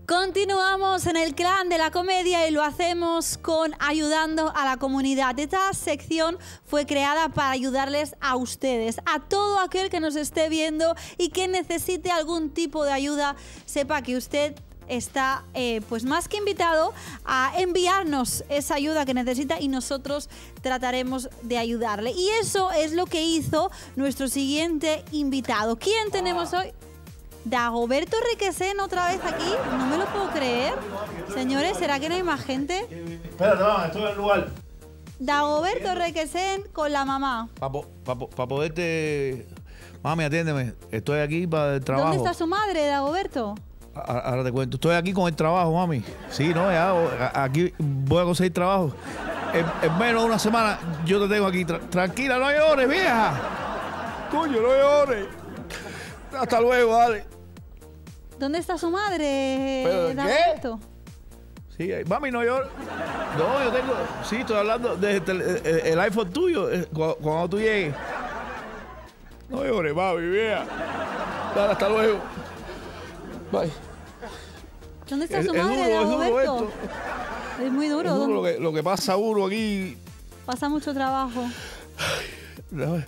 Continuamos en el clan de la comedia y lo hacemos con ayudando a la comunidad. Esta sección fue creada para ayudarles a ustedes, a todo aquel que nos esté viendo y que necesite algún tipo de ayuda. Sepa que usted está pues más que invitado a enviarnos esa ayuda que necesita y nosotros trataremos de ayudarle. Y eso es lo que hizo nuestro siguiente invitado. ¿Quién tenemos hoy? Dagoberto Requesén otra vez aquí. No me lo puedo creer. Señores, ¿será que no hay más gente? Espérate, vamos, estoy en el lugar. Dagoberto Requesén con la mamá. Para poderte... Mami, atiéndeme. Estoy aquí para el trabajo. ¿Dónde está su madre, Dagoberto? Ahora te cuento. Estoy aquí con el trabajo, mami. Sí, no, ya. Aquí voy a conseguir trabajo. En menos de una semana yo te tengo aquí. Tranquila, no llores, vieja. Coño, no llores. Hasta luego, dale. ¿Dónde está su madre, ¿Pero qué? Dagoberto? Sí, mami, no llores. No, yo tengo... Sí, estoy hablando del iPhone tuyo. Cuando tú llegues. No llores, mami, vieja. Dale, hasta luego. Bye. ¿Dónde está su madre, Dagoberto? Es duro esto. Es muy duro. Es duro lo que pasa uno aquí. Pasa mucho trabajo. Respire,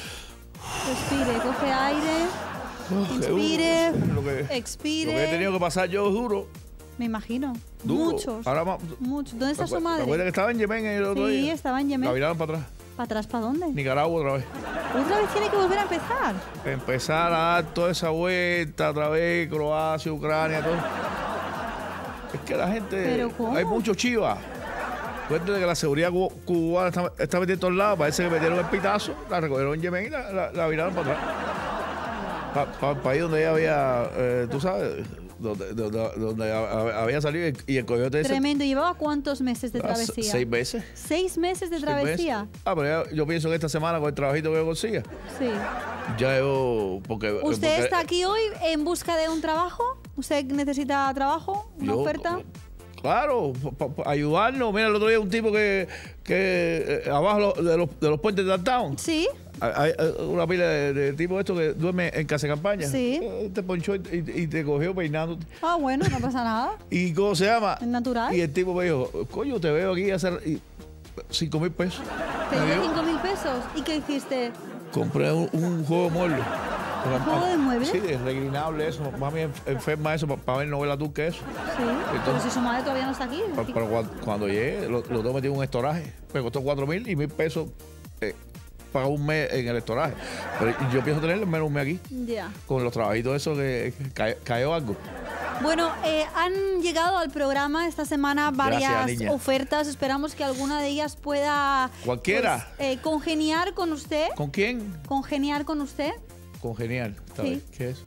coge aire. Inspire, expire. Lo que he tenido que pasar yo es duro. Me imagino. Duro. Muchos. Ahora, muchos. ¿Dónde está su madre? ¿Te acuerdas que estaba en Yemen el otro día? Sí, estaba en Yemen. La viraron para atrás. ¿Para atrás para dónde? Nicaragua otra vez. ¿Otra vez tiene que volver a empezar? Empezar a dar toda esa vuelta otra vez, Croacia, Ucrania, todo. Es que la gente... ¿Pero cómo? Hay muchos chivas. Cuéntate que la seguridad cubana está metida en todos lados. Parece que metieron el pitazo, la recogieron en Yemen y la viraron para atrás. Para el país donde ella había, tú sabes, donde había salido y el coyote ese. Tremendo. ¿Llevaba cuántos meses de travesía? 6 meses. 6 meses de travesía. Pero yo pienso que esta semana con el trabajito que yo consiga. Sí. Ya yo... ¿Usted está aquí hoy en busca de un trabajo? ¿Usted necesita trabajo? ¿Una oferta? Claro, ayudarnos. Mira, el otro día un tipo que abajo de los puentes de downtown. Sí. Hay una pila de tipo esto que duerme en casa de campaña. Sí. Te ponchó y te cogió peinándote. Ah, bueno, no pasa nada. ¿Y cómo se llama? Es natural. Y el tipo me dijo, coño, te veo aquí hacer 5,000 pesos. ¿Te dio 5,000 pesos? ¿Y qué hiciste? Compré un juego de muebles. ¿Un juego de muebles? Sí, es reclinable eso. Mami enferma eso para ver novela turca eso. Sí. Pero si su madre todavía no está aquí. Pero cuando llegue, lo tengo metido en un estoraje. Me costó 4,000 y 1,000 pesos para un mes en el estoraje. Pero yo pienso tenerlo menos un mes aquí. Ya. Con los trabajitos esos que cayó algo. Bueno, han llegado al programa esta semana varias ofertas. Esperamos que alguna de ellas pueda... Cualquiera. Pues, congeniar con usted. ¿Con quién? Congeniar con usted. Congeniar. Sí. ¿Qué es?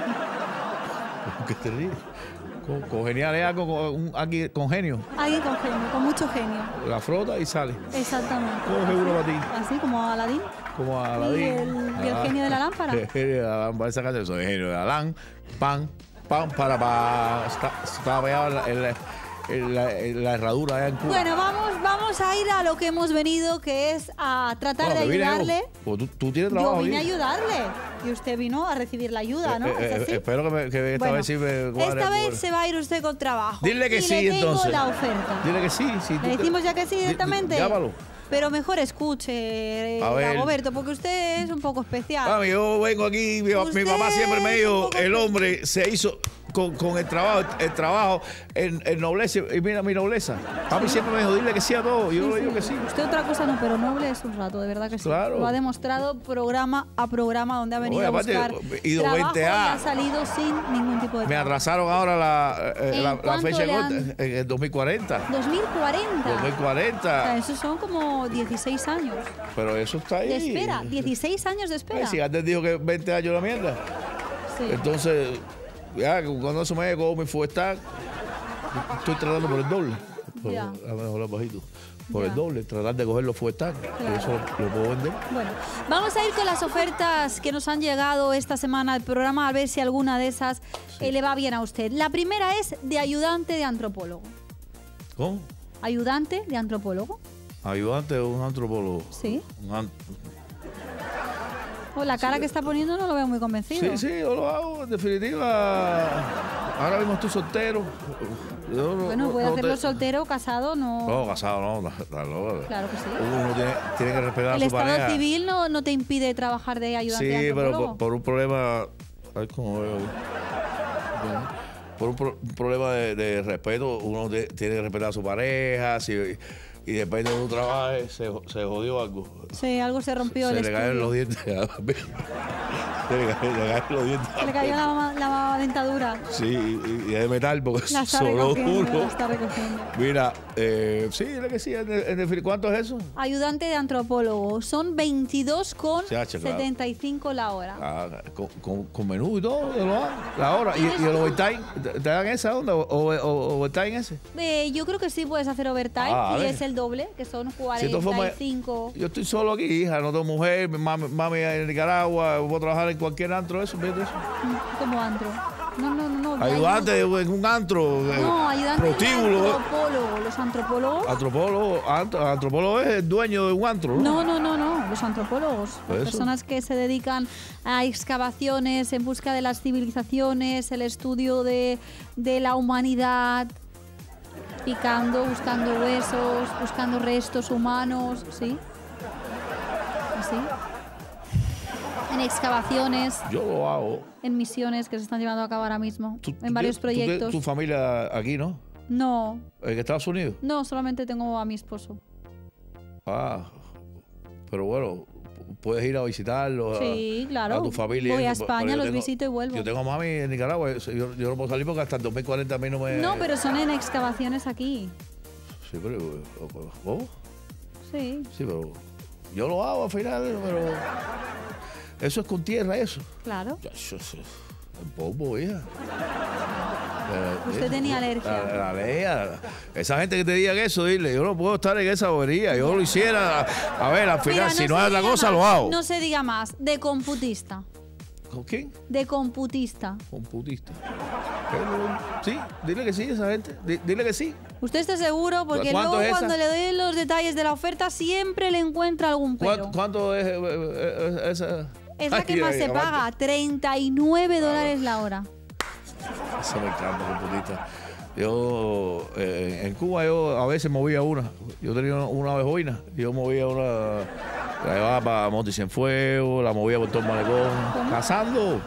¿Qué te ríes? Congeniar es algo con genio. Alguien con genio, con mucho genio. La frota y sale. Exactamente. Todo seguro para ti. Así como Aladín. Como Aladín. ¿Y el genio de la lámpara? El genio de la lámpara. Esa canción, soy el genio de la lámpara. Pan, para. Estaba pegado en la herradura allá en Cuba. Bueno, vamos a ir a lo que hemos venido, que es a tratar de ayudarle. Pues tú tienes trabajo. Yo vine a ayudarle. Y usted vino a recibir la ayuda, ¿no? ¿Es así? Espero que esta vez sí me cuadre. Esta vez se va a ir usted con trabajo. Dile que sí, entonces. Le tengo la oferta. Dile que sí. ¿Le decimos ya que sí directamente? Llámalo. Pero mejor escuche, Dagoberto, porque usted es un poco especial. Mami, yo vengo aquí, mi mamá siempre me dijo, el hombre se hizo con el trabajo ennoblece, y mira mi nobleza. Papi siempre me dijo, dile que sí a todo, y yo le digo que sí. Usted otra cosa no, pero noble es un rato, de verdad que sí. Claro. Lo ha demostrado programa a programa, donde ha venido a buscar trabajo y ha salido sin ningún tipo de trabajo. Me atrasaron ahora la fecha en el 2040. 2040. 2040. O sea, esos son como 16 años. Pero eso está ahí. De espera, 16 años de espera. Si antes dijo que 20 años la mierda. Sí. Entonces, ya, cuando eso me llegó mi fuesta, estoy tratando por el doble. A mejor bajito. Por el doble, tratar de coger los fuestas. Claro. Eso lo puedo vender. Bueno, vamos a ir con las ofertas que nos han llegado esta semana al programa, a ver si alguna de esas le va bien a usted. La primera es de ayudante de antropólogo. ¿Cómo? ¿Ayudante de antropólogo? Ayudante de un antropólogo. Sí. La cara que está poniendo no lo veo muy convencido. Sí, yo lo hago, en definitiva. ahora mismo estoy soltero. Bueno, puede hacerlo soltero, casado, no. No, casado no, está loco. Claro que sí. Uno tiene que respetar a El su pareja. estado civil no te impide trabajar de ayudante Sí, de pero antropólogo. por un problema. Ay, ¿cómo veo? Por un problema de respeto, uno tiene que respetar a su pareja. Y depende de donde trabaje, se jodió algo. Sí, algo se rompió Se el le caen los estudio. dientes. Se le caen los dientes. Se le cayó la dentadura. Sí, y es de metal porque La está sobró recogiendo, uno. la está recogiendo. Mira, sí, dile que sí. ¿Cuánto es eso? Ayudante de antropólogo. Son 22,75 la hora. Ah, con menú y todo, la hora. ¿Y el overtime? ¿Te dan esa onda o overtime ese? Yo creo que sí puedes hacer overtime Ah, y vale. es el doble, que son Si de todas formas, 45. yo estoy solo aquí, hija, no tengo mujer, mami en Nicaragua, voy a trabajar en cualquier antro, eso, ¿ves eso? Como antro. No. Ayudante en un antro, No, ayudante de prostíbulo. antropólogo. Los antropólogos. Antropólogo es el dueño de un antro, ¿no? No. Los antropólogos. Las Eso. personas que se dedican a excavaciones en busca de las civilizaciones, el estudio de la humanidad, picando, buscando huesos, buscando restos humanos, ¿sí? Así. En excavaciones, Yo lo hago. en misiones que se están llevando a cabo ahora mismo, Tú en varios tienes proyectos. tu familia aquí, ¿no? No, En Estados Unidos. no, solamente tengo a mi esposo. Ah, pero bueno, puedes ir a visitarlo. Sí, claro. A tu familia. Voy a Eso, España, yo los tengo- visito y vuelvo. Yo tengo a mami en Nicaragua. Yo no puedo salir porque hasta el 2040 a mí no me. No, pero son en excavaciones aquí. Sí, pero. ¿Cómo? Sí, Sí, pero. Yo lo hago al final, pero. Eso es con tierra, eso. claro. Ya, eso es polvo, hija. Usted tenía alergia. La alergia. Esa gente que te diga eso, dile, yo no puedo estar en esa bobería. Yo lo hiciera. A ver, al final, Mira, si no se es otra diga cosa, más, lo hago. No se diga más. De computista. ¿Con quién? De computista. Computista. Sí, dile que sí, esa gente. Dile que sí. ¿Usted está seguro? Porque ¿Cuánto luego es esa? cuando le doy los detalles de la oferta siempre le encuentra algún pero. ¿Cuánto es esa? Es la que Ay, más ay, se aguanta. paga. $39 la hora. Eso me encanta, computista. Yo, en Cuba, yo a veces movía una. Yo tenía una bejuina. Yo movía una. La llevaba para Monte Cienfuegos, la movía por todo el malecón. ¿Cómo? Cazando.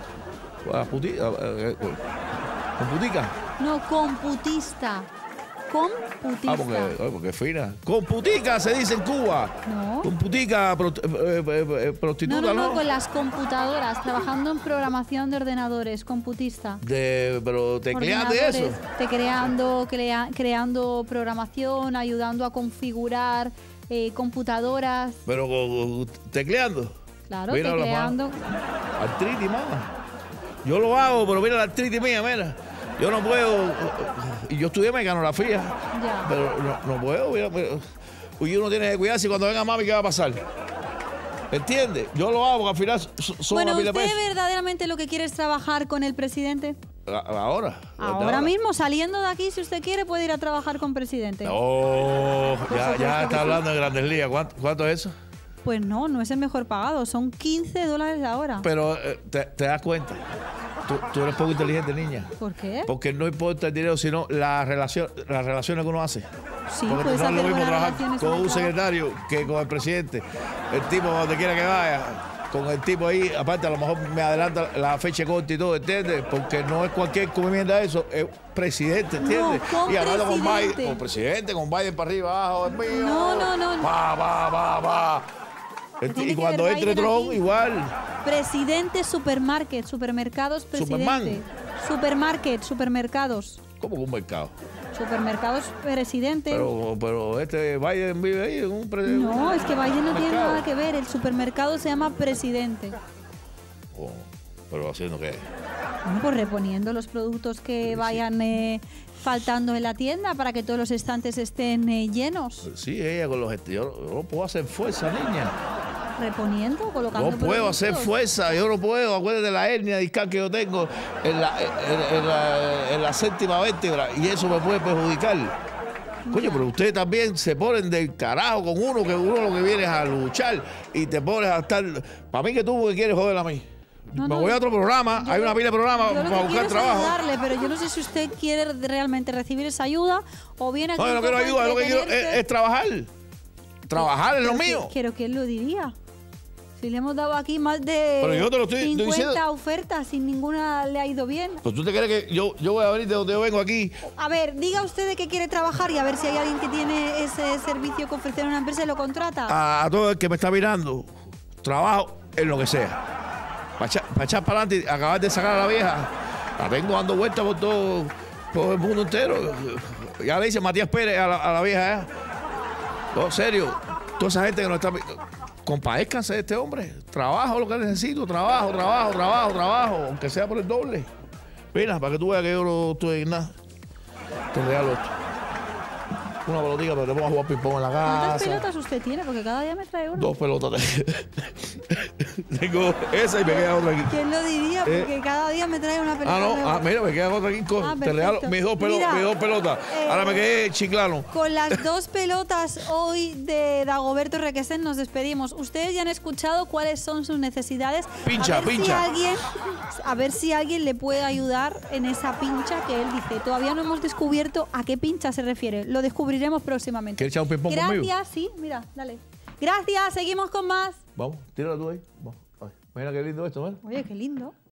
Computica. No, computista. Computista. Porque es fina. Computica se dice en Cuba. No. Computica, prostituta, No, ¿no? con las computadoras, trabajando en programación de ordenadores, computista. Pero tecleando y eso. Creando programación, ayudando a configurar computadoras. Pero tecleando. Claro, Mira la tecleando. Artritis, mamá. Yo lo hago, pero mira la artritis mía, mira. Yo no puedo. Y yo estudié mecanografía. Ya. Pero no puedo. Y uno tiene que cuidarse cuando venga mami, ¿qué va a pasar? ¿Entiendes? Yo lo hago, porque al final son Bueno, una pila de ¿usted pesos. verdaderamente lo que quiere es trabajar con el presidente? Ahora. Ahora mismo, saliendo de aquí, si usted quiere, puede ir a trabajar con presidente. Oh, supuesto que ya está sí. hablando de Grandes Ligas. ¿Cuánto es eso? Pues no es el mejor pagado, son $15 la hora. Pero te das cuenta. Tú eres poco inteligente, niña. ¿Por qué? Porque no importa el dinero, sino las relaciones que uno hace. Sí, Porque puedes no es hacer lo mismo buenas trabajar relaciones con en el un trabajo. secretario que con el presidente. El tipo, donde quiera que vaya, con el tipo ahí, aparte a lo mejor me adelanta la fecha corta y todo, ¿entiendes? Porque no es cualquier comimienda eso, es presidente, ¿entiendes? No, con y hablando con Biden, presidente. con presidente, con Biden para arriba, abajo, es mío. No. Va. Tiene Y que cuando ver entre Biden Trump, aquí. igual. Presidente supermarket, supermercados presidente. Supermercados. Como un mercado. Supermercados presidente. Pero Biden vive ahí en un No, es que Biden no tiene mercado. nada que ver. El supermercado se llama presidente. Oh, pero haciendo qué. Bueno, pues reponiendo los productos que vayan faltando en la tienda para que todos los estantes estén llenos. Sí, ella con los yo no puedo hacer fuerza, niña. Reponiendo, colocando No puedo hacer productos. fuerza, yo no puedo. Acuérdate de la hernia discal que yo tengo en la séptima vértebra y eso me puede perjudicar. Coño, pero ustedes también se ponen del carajo con uno, que uno lo que viene es a luchar y te pones a estar. Para mí que tú que quieres joder a mí. No, Me no, voy a otro programa, hay una pila de programas Yo lo para que buscar quiero es trabajo. ayudarle, pero yo no sé si usted quiere realmente recibir esa ayuda o viene aquí No, yo no un quiero poco a ayuda, lo que quiero entretenerse. es trabajar. Trabajar es lo mío. Pero ¿quién lo diría? Si le hemos dado aquí más de Pero yo te lo estoy 50 diciendo. ofertas y ninguna le ha ido bien. Pues tú te crees que yo voy a venir de donde yo vengo aquí. A ver, diga usted de qué quiere trabajar y a ver si hay alguien que tiene ese servicio que ofrecer a una empresa y lo contrata. A todo el que me está mirando, trabajo en lo que sea. Para echar para adelante y acabar de sacar a la vieja. La tengo dando vueltas por todo el mundo entero. Ya le dice Matías Pérez a la vieja. No, serio, toda esa gente que nos está... Compadézcanse de este hombre. Trabajo lo que necesito. Trabajo. Aunque sea por el doble. Mira, para que tú veas que yo no estoy en nada. Te regalo esto. Una pelotita, pero te pongo a jugar ping-pong en la ¿Cuántas casa. pelotas usted tiene? Porque cada día me trae una. 2 pelotas. Tengo esa y me queda otra aquí. ¿Quién lo diría? Porque cada día me trae una pelota. No. nueva. Mira, me queda otra aquí. Ah, Te regalo perfecto. mis dos Mira, pelotas. Ahora me quedé chiclano. Con las 2 pelotas hoy de Dagoberto Requesén nos despedimos. Ustedes ya han escuchado cuáles son sus necesidades. Pincha. A ver si alguien le puede ayudar en esa pincha que él dice. Todavía no hemos descubierto a qué pincha se refiere. Lo descubriremos próximamente. ¿Quieres echar un ping-pong conmigo? Gracias, sí, mira, dale. Gracias, seguimos con más. Vamos, tírala tú ahí. Vamos. Ay, mira qué lindo esto, ¿verdad? Oye, qué lindo.